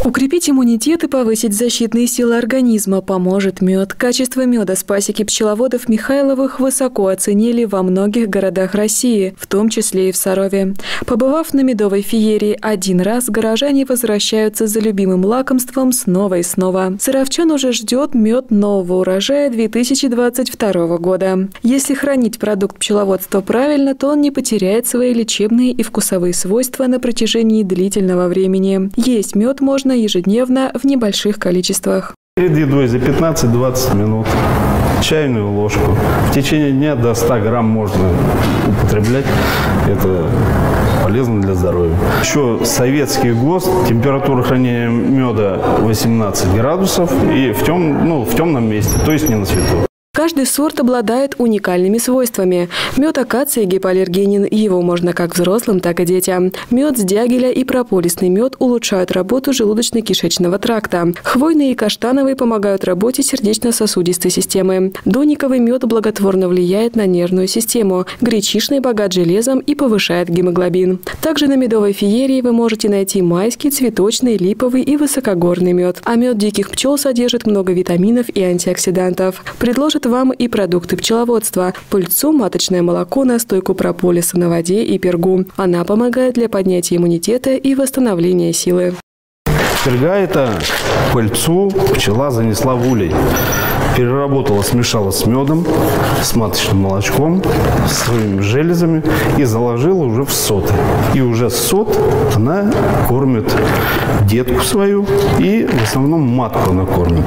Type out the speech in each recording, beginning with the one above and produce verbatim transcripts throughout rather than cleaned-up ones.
Укрепить иммунитет и повысить защитные силы организма поможет мед. Качество меда с пасеки пчеловодов Михайловых высоко оценили во многих городах России, в том числе и в Сарове. Побывав на медовой феерии один раз, горожане возвращаются за любимым лакомством снова и снова. Саровчан уже ждет мед нового урожая две тысячи двадцать второго года. Если хранить продукт пчеловодства правильно, то он не потеряет свои лечебные и вкусовые свойства на протяжении длительного времени. Есть мед можно ежедневно в небольших количествах. Перед едой за пятнадцать-двадцать минут чайную ложку. В течение дня до ста грамм можно употреблять. Это полезно для здоровья. Еще советский ГОСТ, температура хранения меда восемнадцать градусов и в, тем, ну, в темном месте, то есть не на свету. Каждый сорт обладает уникальными свойствами. Мед акации гипоаллергенен, его можно как взрослым, так и детям. Мед с дягеля и прополисный мед улучшают работу желудочно-кишечного тракта. Хвойный и каштановый помогают работе сердечно-сосудистой системы. Дониковый мед благотворно влияет на нервную систему. Гречишный богат железом и повышает гемоглобин. Также на медовой феерии вы можете найти майский, цветочный, липовый и высокогорный мед. А мед диких пчел содержит много витаминов и антиоксидантов. Предложит вам и продукты пчеловодства – пыльцу, маточное молоко, настойку прополиса на воде и пергу. Она помогает для поднятия иммунитета и восстановления силы. Перга – это пыльцу пчела занесла в улей. Переработала, смешала с медом, с маточным молочком, с своими железами и заложила уже в соты. И уже сот она кормит детку свою и в основном матку она кормит.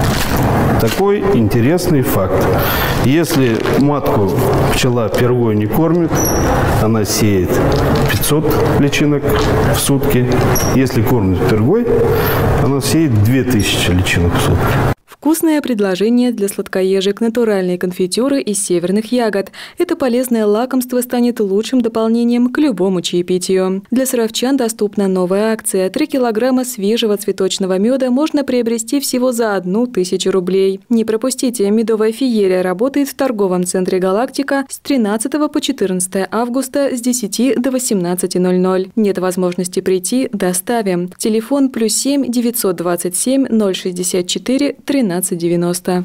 Такой интересный факт. Если матку пчела пергой не кормит, она сеет пятьсот личинок в сутки. Если кормит пергой, она сеет две тысячи личинок в сутки. Вкусное предложение для сладкоежек – натуральные конфитюры из северных ягод. Это полезное лакомство станет лучшим дополнением к любому чаепитию. Для саровчан доступна новая акция. три килограмма свежего цветочного меда можно приобрести всего за одну тысячу рублей. Не пропустите, медовая феерия работает в торговом центре «Галактика» с тринадцатого по четырнадцатое августа с десяти до восемнадцати ноль-ноль. Нет возможности прийти – доставим. Телефон плюс семь девятьсот двадцать семь ноль шестьдесят четыре тринадцать девяносто.